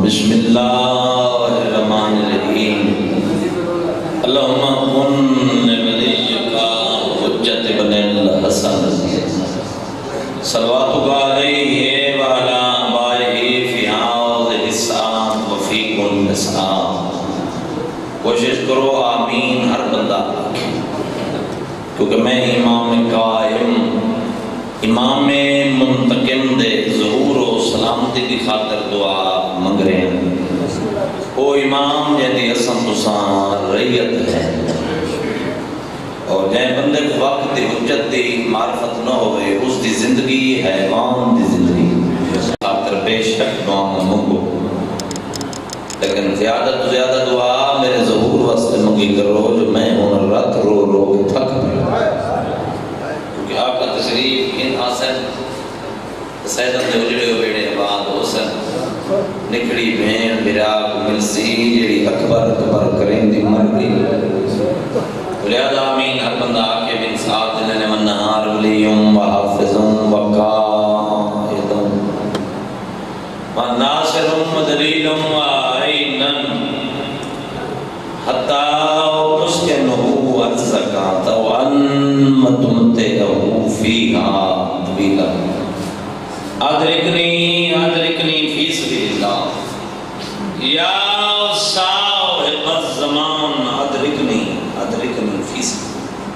بسم اللہ الرحمن الرحیم اللہم کن ولیک حجت بن الحسن صلواتک علیہ وعلا آبائہ فی هذه الساعة وفی کل ساعة. کوشش کرو آمین ہر بندہ، کیونکہ میں امام قائم امام منتقم دے ظہور و سلامتی کی خاطر دعا منگ رہے ہیں. او امام جیدی اسم تسان ریت ہے، اور جائے بندے کو وقت دی حجت دی معرفت نہ ہوئے اس دی زندگی حیوان دی زندگی خاطر بے شک دعا منگو. لیکن زیادہ تو زیادہ دعا میرے ظہور واسطے منگی کرو جو میں ہوں رات رو رو کے تھک پہ، کیونکہ آپ کا تشریف ان حاصل سیدن دے اجڑے ہو بیڑے بعد حسن نکڑی بین براق ملسی جیڑی اکبر اکبر کریں دی مرگی. لہذا آمین ہر بندہ آکے بن ساتھ لنے من نہار ولیم و حافظم و قائدم و ناصرم و دلیلم و آئینن حتی اسکنہو ارزکات و انمتمتہو فیہا طویلہ. ادرکنی فی سبیل اللہ یا صاحب الزمان ادرکنی فی سبیل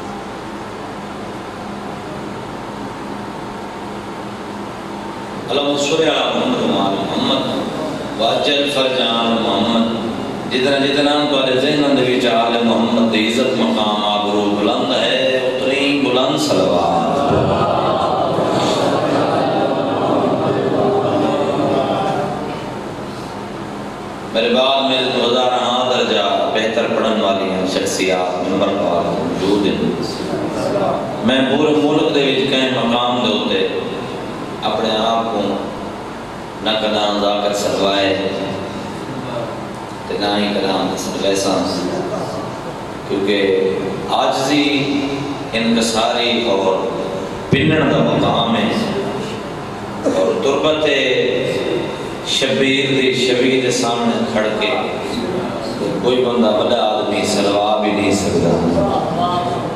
اللہ. اللہم صلی علی محمد و آل محمد واجل فرجان محمد. جتنا تمہارے ذہن دے وچ آل محمد دی عزت مقام آبرو بلند ہے اتنی بلند صلوات. میرے بعد میں 2000 درجہ بہتر پڑھن والی ہیں شخصیات ممبر پار موجود ہیں. میں پورے ملک دے وچ کہیں مقام دے ہوتے اپنے آپ کو نہ کداں ذاکر سدوائے تے نہ ہی کداں ویسا، کیونکہ عاجزی انکساری اور پنن دا مقام ہے، اور تربت شبیر دے سامنے کھڑ کے کوئی بندہ بڑا آدمی سلوا بھی نہیں سکتا.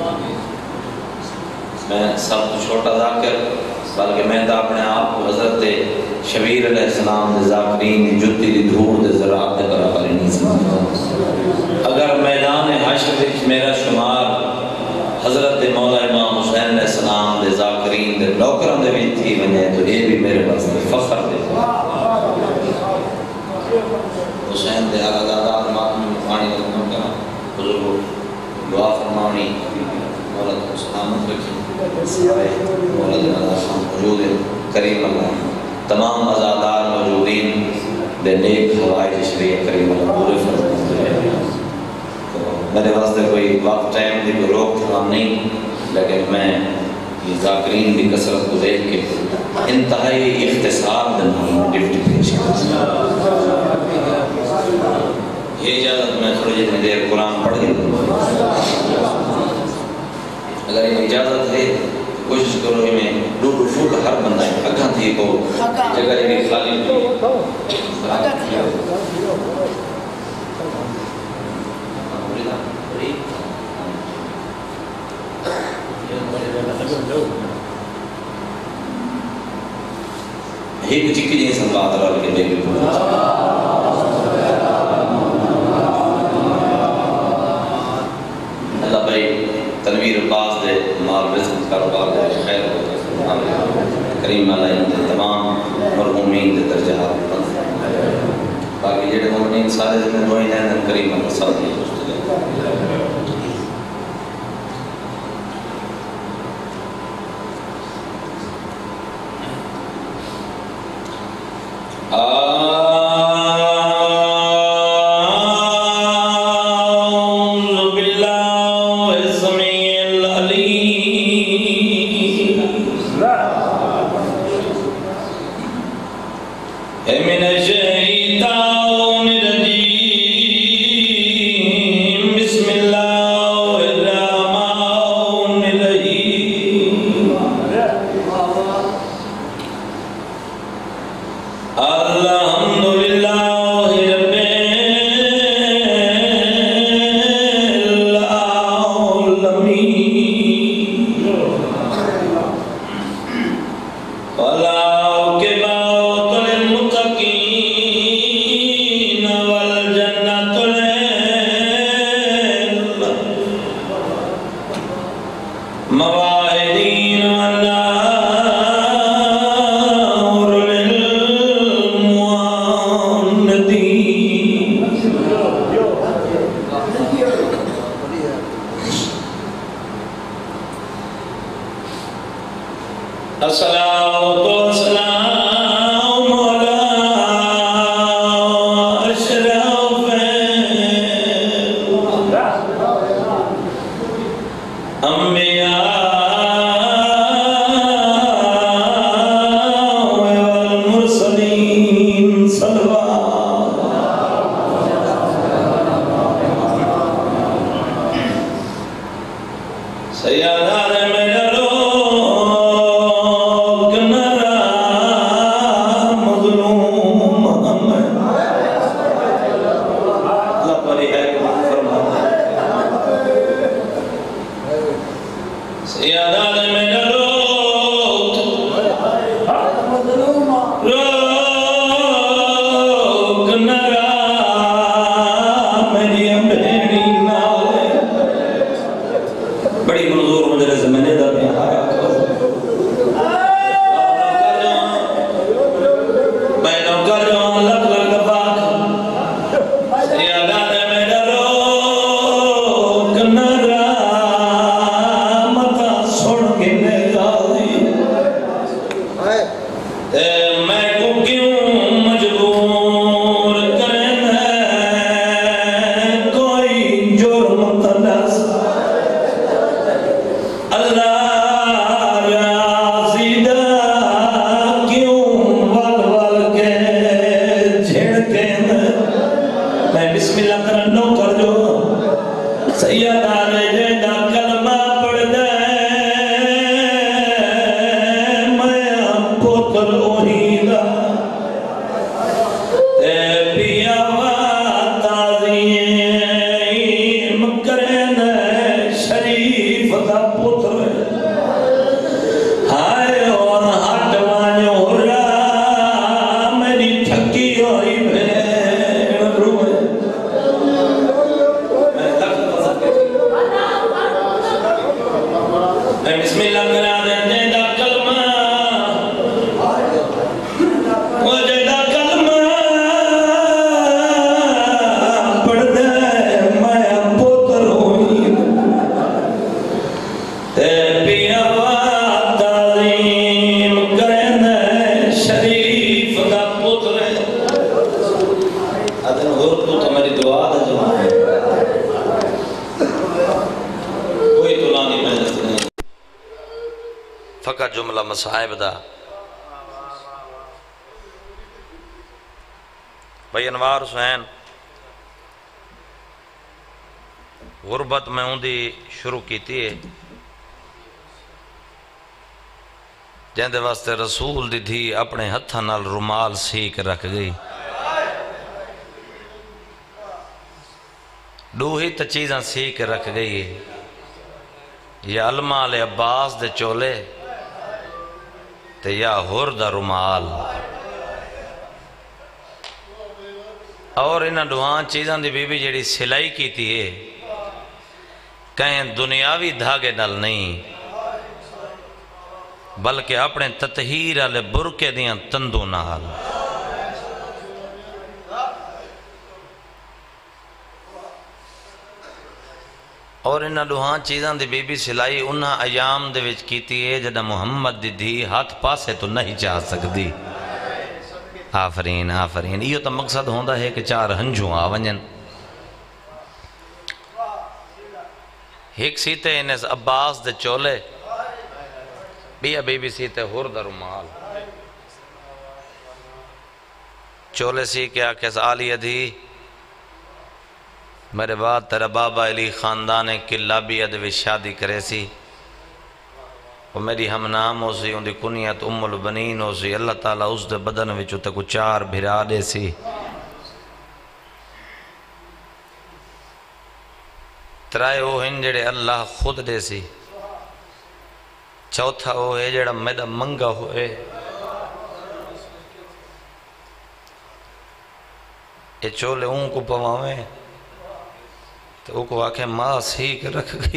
میں سب کو چھوٹا ذاکر، بلکہ میں تو اپنے آپ کو حضرت شبیر علیہ السلام دے ذاکرین دی جتی دی دھوڑ دے ذرات دے برابر نہیں سمجھتا. اگر میدان حشر وچ میرا شمار حضرت مولا امام حسین علیہ السلام دے ذاکرین دے نوکراں دے وچ تھی ونے تو یہ بھی میرے واسطے فخر دے. حسین دے آزادار ماتم پانی کا کرنا بزرگوں دعا فرمانی مولا کو سلامت رکھی. مولا دے خان موجود ہے کریم اللہ تمام آزادار موجودین دے نیک ہوائے شریعہ کریم اللہ پورے فرمائے. میرے واسطے کوئی وقت ٹائم دی کوئی روک تھام نہیں، لیکن میں یہ ذاکرین کی کثرت کو دیکھ کے انتہائی اختصار دنوں ڈپٹی پیش کرتا. یہ اجازت میں تھوڑی جتنی دیر قرآن پڑھ گیا، اگر یہ اجازت ہے کوشش کرو ہی میں ڈوڈو فوٹ ہر بندہ ہے اگھا تھی کو جگہ جگہ خالی ایک چکی جی سنبات رہا کے لے گئے. اللہ بھائی تنویر عباس دے مال رزق کاروبار دے خیر ہوتا کریم علیہ دے تمام مرحومین دے درجات باقی جڑے مومنین سارے زندہ دعائیں دیں کریم اللہ سب دی من الشيطان الرجيم الصلاة والسلام على أشرف الأنبياء والمرسلين صلوات سيدنا بڑی منظور مجھے زمانے دا پیارا میں نوکر جوان لگ لگ پاک سیادہ نے میرا روک نرا متا سن گنے گالی میں کو کیوں مجبور کرنے کوئی جرم تنس اللہ راضی دا کیوں ول ول کے جھڑکے میں بسم اللہ کرنو کر جو سیدہ نے جیدہ کلمہ پڑھ دے میں پتر اوہی دا پیا تعظیم کرن شریف دا پتر ہائے اور ہٹ وانیو را میری تھکی ہوئی بھین روئے میں بسم اللہ کرا دیں جیدہ کلمہ وہ جیدہ کلمہ پڑھ دے میں پتر ہوئی پیا تعظیم کرن شریف دا پتر ادن اور تو میری دعا دا جوان ہے کوئی طولانی محنت نہیں فقط جملہ مصائب دا بھائی انوار حسین غربت میں ہوندی شروع کیتی ہے جہندے واسطے رسول دی تھی اپنے ہتھاں نال رومال سیک رکھ گئی دو ہی تا چیزاں سیک رکھ گئی یا علمہ علیہ عباس دے چولے تے یا ہور دا رومال اور انہاں دوہاں چیزاں دی بی بی جیڑی سلائی کیتی ہے کہیں دنیاوی دھاگے نال نہیں بلکہ اپنے تطہیر والے برکے دیاں تندوں نال اور انہاں دوہاں چیزاں دی بی بی سلائی انہاں ایام دے وچ کیتی ہے جدہ محمد دی دھی ہاتھ پاسے تو نہیں چاہ سکتی آفرین آفرین یہ تو مقصد ہوندہ ہے کہ چار ہنجوں آونجن ایک سیتے انہیں عباس دے چولے بیا بی بی سیتے ہور دا رومال چولے سی کیا کیس آلیہ دی میرے بعد تیرا بابا علی خاندان قلعہ بیعد وی شادی کرے سی وہ میری ہم نام ہو سی ان دی کنیت ام البنین ہو سی اللہ تعالیٰ اس دے بدن وچو تکو چار بھرا دے سی ترائے وہ ہیں جڑے اللہ خود دے سی چوتھا وہ ہے جڑا میڈا منگا ہوئے یہ چولے ان کو پواویں تو وہ کو آکھیں ماں سیکھ رکھ گئی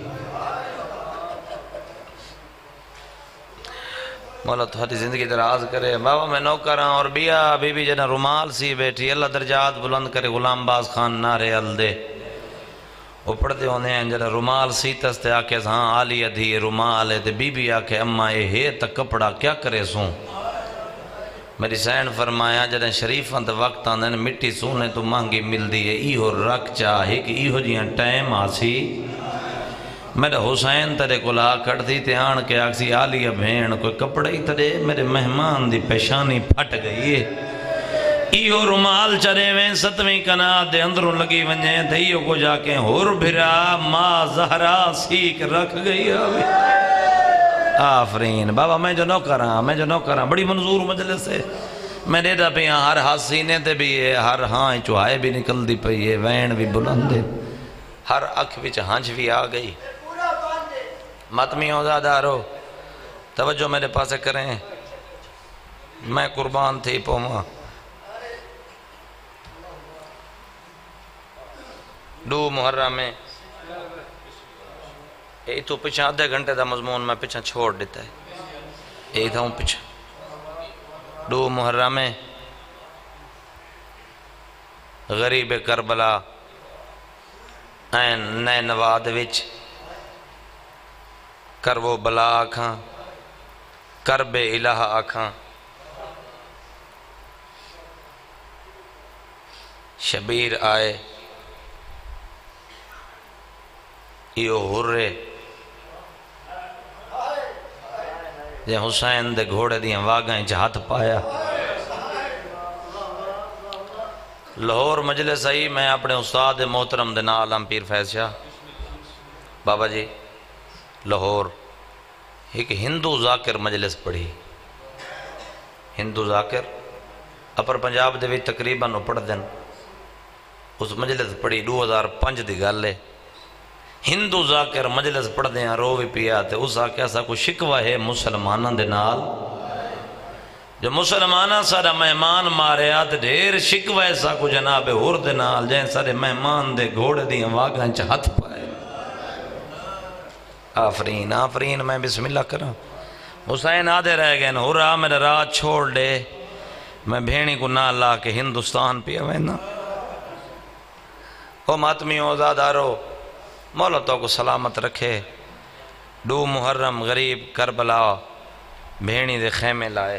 مولا تھوڑی زندگی دراز کرے بابا میں نوکر ہاں اور بیا بی بی جنہ رومال سی بیٹھی اللہ درجات بلند کرے غلام باز خان نعرے ال دے وہ پڑھتے ہونے ہیں جڑا رومال سیتس تے آکے ہاں آلی ادھی رومال ہے تے بی بی آکے اماں ہے تا کپڑا کیا کرے سوں میری سین فرمایا جڑا شریفاں تے وقت آندن مٹی سونے تو مانگی ملدی ہے ایہو رکھ چاہے کہ ایہو جیاں ٹائم آسی میرے حسین ترے کو لا کٹ دی تے آن کے آکسی آلی بھین کوئی کپڑا ہی ترے میرے مہمان دی پیشانی پھٹ گئی ہے ایہو رومال چرے میں ستویں کنا دے اندروں لگی ونجیں تھے ایہو کو جا کے ہور بھرا ماں زہرا سیکھ رکھ گئی آوے آفرین بابا میں جو نو کراں بڑی منظور مجلس ہے میں نے دا پہ ہر ہاتھ سینے تے بھی ہے ہر ہاں چوہائے بھی نکل دی پئی ہے وین بھی بلند ہے ہر اکھ وچ ہنج بھی آ گئی ماتمیوں زادارو توجہ میرے پاسے کریں میں قربان تھی پوما دو محرم میں یہ تو پچھا آدھے گھنٹے دا مضمون میں پچھا چھوڑ دیتا ہے یہ تھا ہوں پچھا دو محرم میں غریب کربلا این نئے نواد وچ کرو بلا آکھاں کرب الہ آکھاں شبیر آئے ایو ہرے جے حسین دے گھوڑے دیاں واگائیں ہاتھ پایا لاہور مجلس آئی میں اپنے استاد محترم دے نال پیر فیض شاہ بابا جی لاہور ایک ہندو ذاکر مجلس پڑھی ہندو ذاکر اپر پنجاب دے بھی تقریباً پڑھ دن اس مجلس پڑھی 2005 دی گل ہے ہندو ذاکر مجلس پڑھ دیاں رو بھی پیا تے اس آکے ایسا کوئی شکوہ ہے مسلمانہ دے نال جو مسلمانہ سارا مہمان ماریا تے دیر شکوہ ایسا کو جناب ہور دے نال جائیں سارے مہمان دے گھوڑے دیاں واگاں ہاتھ پائے آفرین آفرین میں بسم اللہ کروں حسین آدھے رہ گئے ہورا میرا رات چھوڑ دے میں بھینی کو نہ لا کے ہندوستان پیا وینا او ماتمیوں زادارو مولا تو کو سلامت رکھے دو محرم غریب کربلا بھینی دے خیمے لائے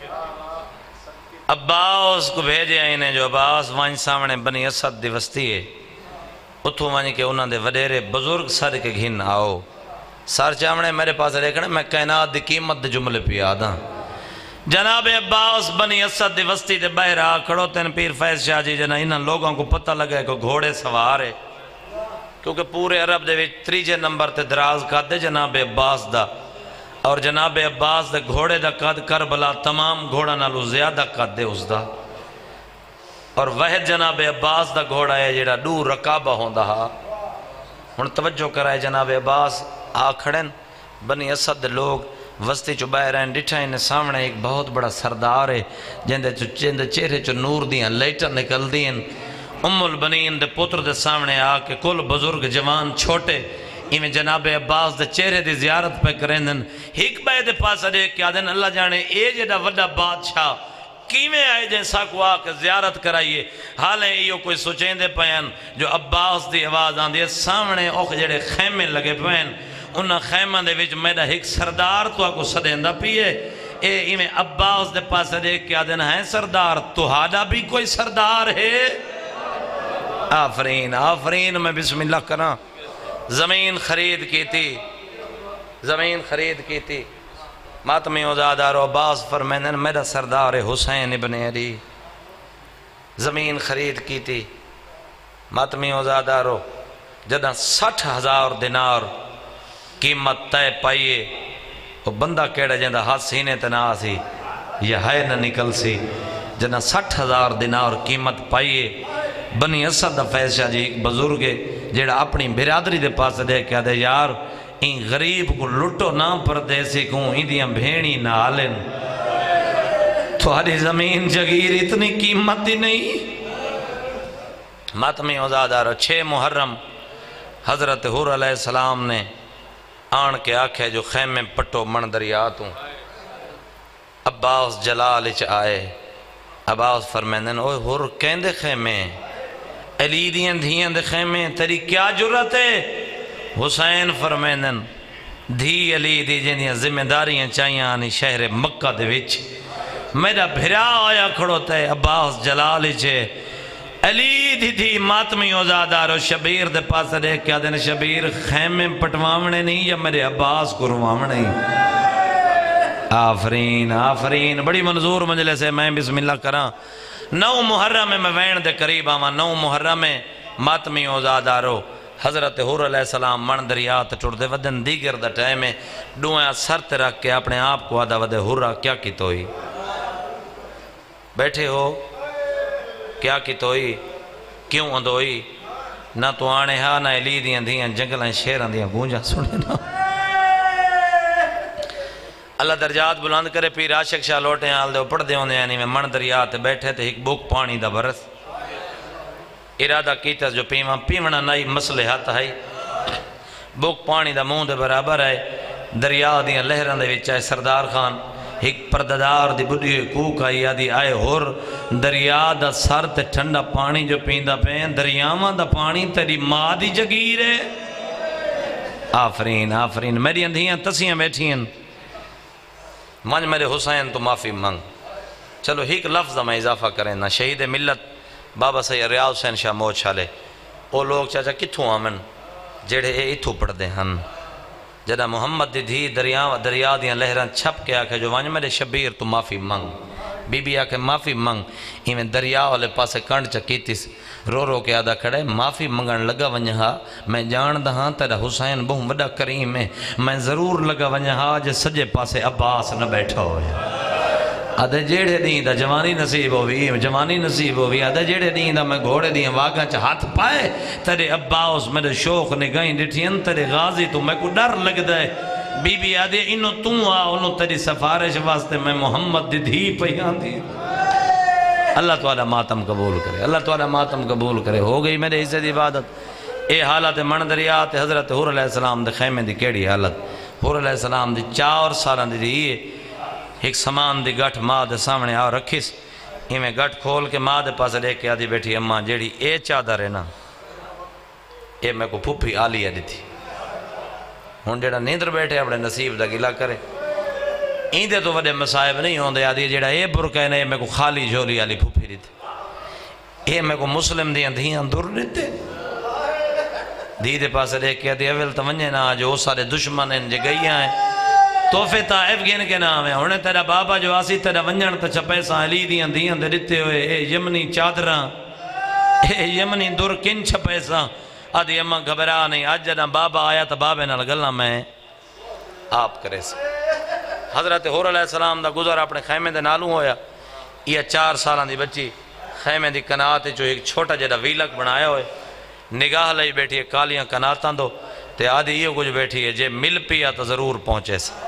عباس کو بھیجے آئینے جو عباس وائن سامنے بنی اسد دی وستی ہے اتھو وائن کے انہوں دے وڈیرے بزرگ سر کے گھن آؤ سار چامنے میرے پاس ریکھنے میں کائنات دی قیمت دے جملے پی آدھا جناب عباس بنی اسد دی وستی دے بہرہ کھڑو تین پیر فیض شاہ جی جنہ انہاں لوگوں کو پتہ لگے کہ گھوڑے سوارے کیونکہ پورے عرب دے وچ تریجے نمبر تے دراز قد دے جناب عباس دا اور جناب عباس دے گھوڑے دا قد کربلا تمام گھوڑا نالو زیادہ قد دے اس دا اور وحد جناب عباس دا گھوڑا ہے جیڑا دو رکابہ ہوندہ ہا ہن توجہ کرائے جناب عباس آکھڑن بنی اسد لوگ وستی چو باہر ہیں ڈٹھا انہیں سامنے ایک بہت بڑا سردار ہے جندے چہرے چو نور دیاں لیٹر نکل دیں ام البنین دے پتر دے سامنے آکے کل بزرگ جوان چھوٹے ایمیں جناب عباس دے چہرے دی زیارت پہ کریں دن ایک بے دے پاس دیکھ کیا دن اللہ جانے اے جڑا وڈا بادشاہ کیویں آئے جیسا کو آکے زیارت کرائیے حالیں ایو کوئی سوچیں دے پہن جو عباس دی آواز آن دے سامنے اوکھ جڑے خیمے لگے پہن انہاں خیمہ دے وچ میرا ایک سردار تو آکو صدیندہ پیئے اے ایمیں عباس دے پاس دیکھ کیا دن ہے سردار تو ہاڈا بھی کوئی سردار ہے آفرین آفرین میں بسم اللہ کرنا زمین خرید کی تھی ماتمی ازادار عباس فرمینن میرا سردار حسین ابن علی زمین خرید کی تھی ماتمی ازادارو جدہ 60,000 دینار قیمت تے پائیے وہ بندہ کیڑا جندہ ہاتھ سینے تنا سی یہ ہے نہ نکل سی جدہ 60,000 دینار قیمت پائیے بنی اسد فیض شاہ جی ایک بزرگ جیڑا اپنی برادری دے پاس دے کیا دے یار این غریب کو لٹو نہ پردیسی کوں ایدیاں بھینی نہ آلن تمہاری زمین جگیر اتنی قیمت ہی نہیں ماتمی ازادار 6 محرم حضرت حور علیہ السلام نے آن کے آکھے جو خیمے پٹو من دریاتوں عباس جلال اچ آئے عباس فرمیندن اوہ حور کہندے خیمے علی دیاں دھیاں دے خیمے تیری کیا جرت ہے؟ حسین فرمینن دھی علی دی جنیاں ذمہ داریاں چاہیاں آنی شہر مکہ دے وچ میرا بھرا آیا کھڑوتا ہے عباس جلالی چھے علی دی دھی ماتمی اوزادارو شبیر دے پاس دیکھ کیا دینے شبیر خیمے پٹوامنے نہیں یا میرے عباس کو روامنے آفرین آفرین بڑی منظور مجلس ہے میں بسم اللہ کراں 9 محرم میں وین دے قریب آواں 9 محرم میں ماتمی اوزادارو حضرت حور علیہ السلام من دریات ٹوڑ دے ودن دیگر دا ٹائم ہے ڈوئیں سرت رکھ کے اپنے آپ کو آدھا ودے حورہ کیا کی توئی بیٹھے ہو کیا کی توئی کیوں اندوئی نہ تو آنے ہاں نہ علی دیاں دیاں جنگلیں شیران دیاں گونجا سنے نا اللہ درجات بلند کرے پیر عاشق شاہ لوٹے آل دے پڑھ دے ہوندے یعنی میں من دریات بیٹھے تے ایک بک پانی دا برس ارادہ کیتا جو پیونا نائی مسلحات ہے بک پانی دا مون دے برابر ہے دریا دیاں لہران دے وچ ہے سردار خان ایک پرددار دی بڑی کوک آئی آدھی آئے ہور دریا دا سر تے ٹھنڈا پانی جو پیندہ پین دریاواں دا پانی تیری ماں دی جگیر ہے آفرین آفرین میری اندھیاں تسیاں بیٹھیں منج میرے حسین تو معافی منگ چلو ایک لفظ میں اضافہ کریں نا شہید ملت بابا سید ریاض حسین شاہ موت چھالے او لوگ چاچا کتھوں آمن جڑے اے اتھو پڑھ دے ہن جدہ محمد دی دھی دریا دیاں لہران چھپ کے آکھے جو وانج میرے شبیر تو معافی منگ بی بی آکھے معافی منگ ایمیں دریا والے پاسے کنڈ چکیتیس رو رو کے آدھا کھڑے معافی منگن لگا ونجہا میں جان دہاں تیرا حسین بہوں بڑا کریم ہے میں ضرور لگا ونجہا جے سجے پاسے عباس نہ بیٹھا ہوئے آدھے جیڑے دیں دا جوانی نصیب ہوئی آدھے جیڑے دیں دا میں گھوڑے دیں واقعہ چا ہاتھ پائے تیرے عباس میرے شوق نگاہیں ڈٹھیں تیرے غازی تو میں کو ڈر لگ دے بی بی آدھے انہوں تو آ انہوں تیری سفارش واسطے میں محمد دی دھی پہیان دی اللہ تعالیٰ ماتم قبول کرے اللہ تعالیٰ ماتم قبول کرے ہو گئی میرے حصے دی عبادت اے حالت من دریات حضرت حور علیہ السلام دے خیمے دی کیڑی حالت حور علیہ السلام دی 4 سالان دی دیئے ایک سامان دی گٹھ ماں دے سامنے آ رکھیس ہمیں گٹھ کھول کے ماں دے پاس لے کے آدھی بیٹھی اماں جیڑی اے چادر ہے نا اے میں کو پھپھی آلی ہے دی تھی ہون جیڑا نیندر بیٹھے اپنے نصیب دا گلا کرے ایندے تو وڈے مسائب نہیں ہوں دے آدھی جیڑا اے برکہ نے میں کو خالی جھولی آلی پھپھی دی تھی اے میں کو مسلم دیاں دھیاں دور دیتے دی دے پاس لے کے آدھی اول تمنجے نا جو سارے دشمن ہیں جے گئیاں ہیں توفے طائف گین کے نام ہے انہیں تیرا بابا جو آسی تیرا ونجن تا چھپے سا علی دیاں دیاں دے رتے ہوئے اے یمنی چادراں اے یمنی در کن چھپے سا آدھی اماں گھبرا نہیں آج جنا بابا آیا تا بابے نال گلنا میں آپ کرے سا حضرت حور علیہ السلام دا گزر اپنے خیمے دے نالوں ہویا یہ 4 سالان دی بچی خیمے دی کنات جو ایک چھوٹا جڑا ویلک بنایا ہوئے نگاہ لئی بیٹھی ہے کالیاں کناتاں دو تے آدھی یہ کچھ بیٹھی ہے جے مل پیا تو ضرور پہنچے سا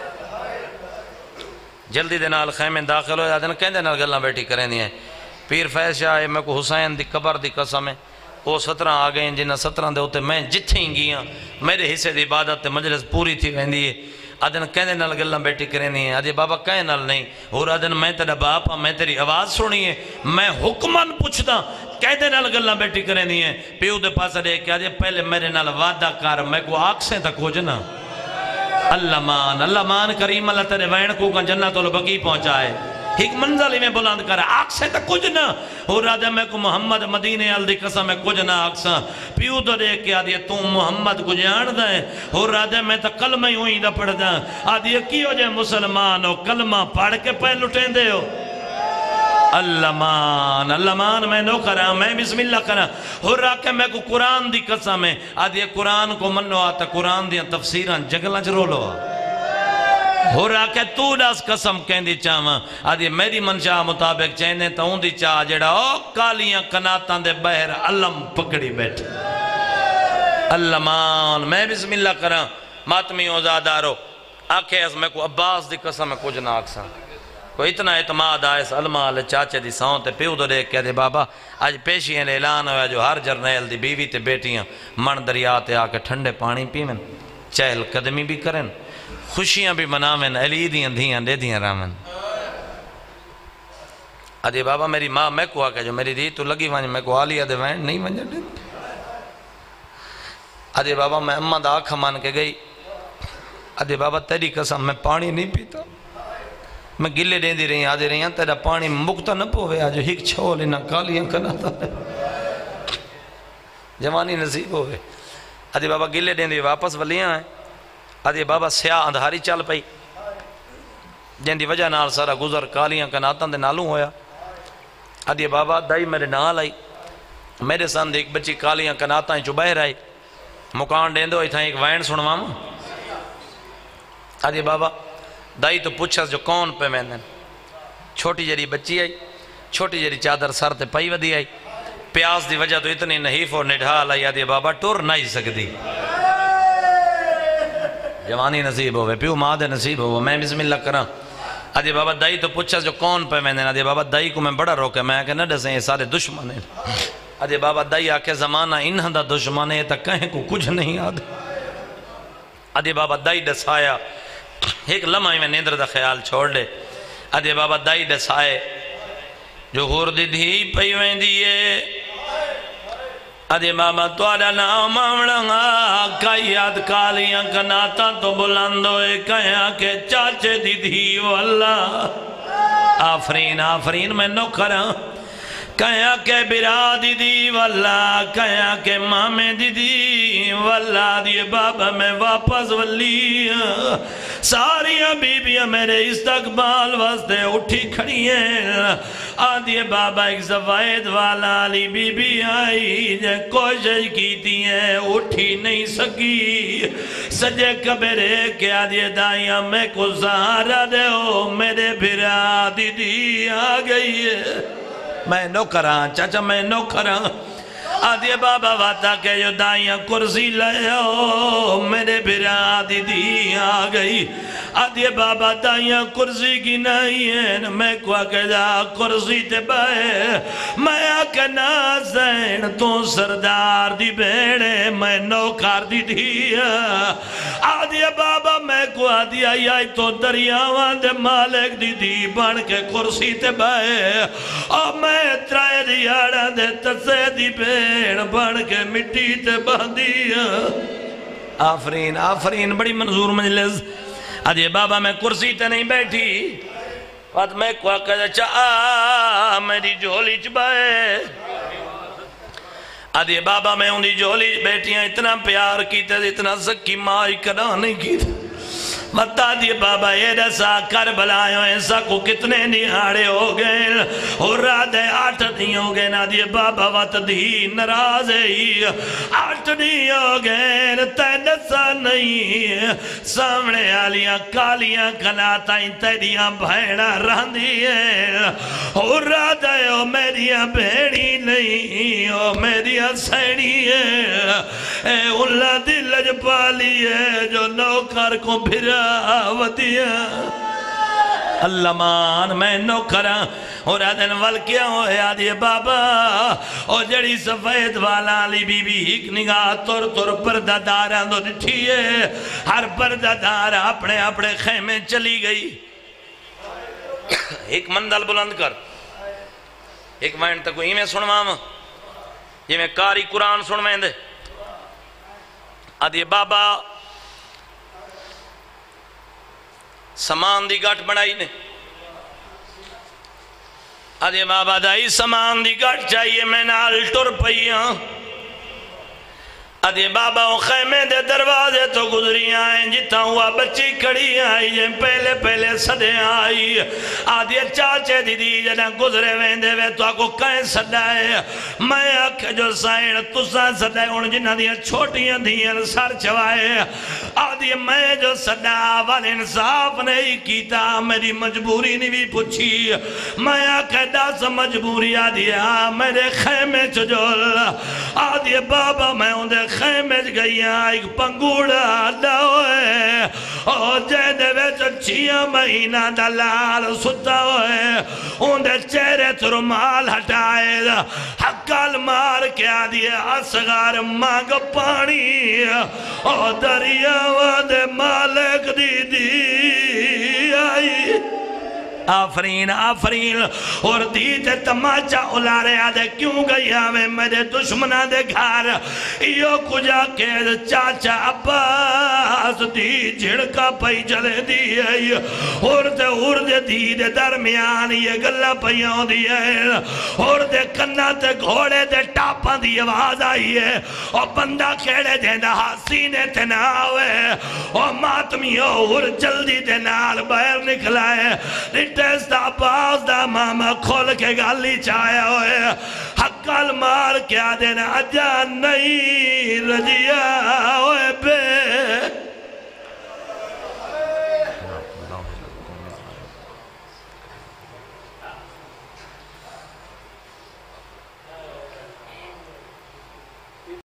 جلدی دے نال خیمے داخل ہو جاتے ہیں کہندے نال گلنا بیٹھی کریں دی ہیں پیر فیض شاہ میں کو حسین دی قبر دی قسم ہے وہ 17 آگئے ہیں جنہ 17 دے ہوتے میں جتھیں گیاں میرے حصے دی عبادت تے مجلس پوری تھی ویندی ہے آدھن کہندے نال گلنا بیٹھی کریں دی ہیں آدھی بابا کہیں نال نہیں اور آدھن میں تیرا باپا میں تیری آواز سنی ہے میں حکمن پوچھتا کہندے نال گلنا بیٹھی کریں دی ہیں پیو دے پاس دے کہ آدھے پہلے میرے نال وعدہ کر میں کو آکسیں تک ہو جنا اللہ مان کریم اللہ تیرے وین کو کا جنت البقیع پہنچائے ایک منزلی میں بلند کر آکسیں تک کچھ نہ ہو رہا میں کو محمد مدینے دی قسم میں کچھ نہ آکساں پیو تو دے کے آدھی تو محمد کو جان دیں ہو رہا میں تو کلمہ ہی ہوئی نہ پڑھ دیں آدھی کیوں جے مسلمان ہو کلمہ پڑھ کے پہ لٹیں دے ہو اللہ مان میں نو کرا میں بسم اللہ کرا ہو رہا کہ میں کو قرآن دی قسم ہے آدھی قرآن کو منو آتا قرآن دیاں تفسیران جگلہ جرو لو ہو رہا کہ تو داس قسم کہیں دی چاہاں آدھی میری منشاہ مطابق چاہنے تا ہوں دی چاہ جڑا او کالیاں کناتاں دے بہر علم پکڑی بیٹھ اللہ مان میں بسم اللہ کرا ماتمی اوزادارو آکھے اس میں کو عباس دی قسم ہے کچھ نہ آکساں کوئی اتنا اعتماد آئے علمہ آلے چاچے دی ساؤں تے پیو دو دیکھ کہتے بابا آج پیشیاں اعلان ہویا جو ہر جرنیل دی بیوی تے بیٹیاں من دریاتے آکے ٹھنڈے پانی پیمن چہل قدمی بھی کرن خوشیاں بھی منامن علی دیاں دھیاں دے دیاں رامن آدھے بابا میری ماں میں کو آکے جو میری دی تو لگی وانج میں کو آلی آدھے وین نہیں ونجا دے آدھے بابا میں اماں دا آنکھ مان کے گئی آدھے بابا تیری قسم میں پانی نہیں پیتا میں گلے دیں دی رہی آدھے رہی ہیں تیرا پانی مکتا نہ پوے آجو ہیک چھو لینا کالیاں کناتا ہے جوانی نصیب ہوئے آدھے بابا گلے دیں دی واپس ولیاں ہیں آدھے بابا سیاہ اندھاری چال پئی جن دی وجہ نال سارا گزر کالیاں کناتا دے نالوں ہویا آدھے بابا دائی میرے نال آئی میرے ساندھ ایک بچی کالیاں کناتا ہیں جو باہر آئی مکان دیں دو ایتھا ایک وین سنوا ماں آدھے بابا دائی تو پوچھا جو کون پہ میں نے چھوٹی جری بچی آئی چھوٹی جری چادر سر تے پائی ودی آئی پیاس دی وجہ تو اتنی نحیف اور نڈھال آئی آدھے بابا ٹور نہیں سکتی جوانی نصیب ہوئے پیو ماں دے نصیب ہوئے میں بسم اللہ کرا آدھے بابا دائی تو پوچھا جو کون پہ میں نے آدھے بابا دائی کو میں بڑا روکے میں کہ نہ ڈسیں یہ سارے دشمن ہیں آدھے بابا دائی آکے زمانہ انہاں دا دشمن ہے تا کہیں کو کچھ نہیں آدھے بابا دائی ڈسایا ایک لمحہ میں نیندر دا خیال چھوڑ لے آدھے بابا دائی ڈسائے جو غور دی دھی پئی وین دیئے آدھے بابا توڑا نام آمڑا کئی یاد کالیاں کناتا تو بلندوئے کہاں کہ چاچے دی دھی واللہ آفرین آفرین میں نکھراں کہاں کہ برا دی دی واللہ کہاں کہ مامے دی دی واللہ دیئے بابا میں واپس ولی ساریاں بیبیاں میرے استقبال واسطے اٹھی کھڑی ہیں آدھے بابا ایک زوائد والا علی بی بی آئی جے کوشش کیتی ہیں اٹھی نہیں سکی سجے کبرے کہ آدھے دائیاں میں کو سہارا دے ہو میرے بھرا دی آ گئی ہے میں نوکراں چاچا میں نوکراں آدھے بابا واتا کہ جو دائیاں کرسی لے ہو میرے بھرا دی آ گئی آدھے بابا دائیاں کرسی کی نہیں ہیں میں کو آکے جا کرسی تے بائے میں آکے نازین تو سردار دی بیڑے میں نوکار دی آدھے بابا میں کو آدھی آئی تو دریاوان دے مالک دی بڑھ کے کرسی تے بائے اور میں ترائے دیاڑا دے تسے دی بیڑ بڑھ کے مٹی تے باندیا آفرین آفرین بڑی منظور مجلس آدھے بابا میں کرسی تے نہیں بیٹھی بات میں کو آکے چاہ میری جھولی چبائے آدھے بابا میں انہی جھولی بیٹیاں اتنا پیار کی تے اتنا سکی مائی کدا نہیں کی تے بتا دیے بابا یہ رسا کربلائیوں ایسا کو کتنے نہاڑے ہو گئے اور رات 8 دن ہو گئے نا دیے بابا وات دی نراز ہے 8 دن ہو گئے تینسا نہیں سامنے آلیاں کالیاں کناتائیں تیریاں بھیڑا راندی ہے اور رات ہے او میریاں بھیڑی نہیں او میریاں سیڑی ہے اے اللہ دل جپالی ہے جو نوکر کو بھرا ودیا اللہ مان میں نوکراں اور آدھن والکیاں ہوئے آدھے بابا اور جڑی سفید والا علی بی بی ایک نگاہ تور پردہ داراں دو دٹھیے ہر پردہ دارہ اپنے اپنے خیمے چلی گئی ایک مندل بلند کر ایک وائن تک وہی میں سنوام یہ میں کاری قرآن سنوائیں دے آدھے بابا سامان دی گھٹ بڑھائی نے آدھے بابا دائی سامان دی گھٹ چاہیے میں نال ٹر پئیاں آدھے بابا خیمے دے دروازے تو گزری آئیں جتا ہوا بچی کڑی آئی جن پہلے صدے آئی آدھے چاچے دی جنہ گزرے ویندے وے تو آکو کہیں صدائے میں آکھے جو سائن تسا صدائے ان جنہ دیا چھوٹیاں دیا سر چوائے آدھے میں جو صدا وال انصاف نہیں کیتا میری مجبوری نہیں بھی پوچھی میں آکھے داس مجبوری آدھے میرے خیمے چجول آدھے بابا میں اندھے خیمج گئیاں ایک پنگوڑا داؤے اور جیدے ویچ 6 مہینہ دلال ستا ہوئے اندھے چہرے ترمال ہٹائے حقال مار کے آدھے اصغار مانگ پانی اور دریاوہ دے مالک دی آئی آفرین آفرین اور دیتے تماچا اولارے آدھے کیوں گیا میں میرے دشمنہ دے گھر یہ کجا کے چاچا عباس دی جھڑکا پئی چلے دی ہے اور دے دی دے درمیان یہ گلہ پئیوں دی ہے اور دے کنہ تے گھوڑے دے ٹاپاں دی آواز آئی ہے اور بندہ کھیڑے دیندہ حسینے تے ناوے اور ماتمیوں اور جلدی دے نال باہر نکلائے ریٹیستا باز دا ماما کھول کے گالی چاہے ہوئے حقال مار کیا دینا اجا نہیں رجیا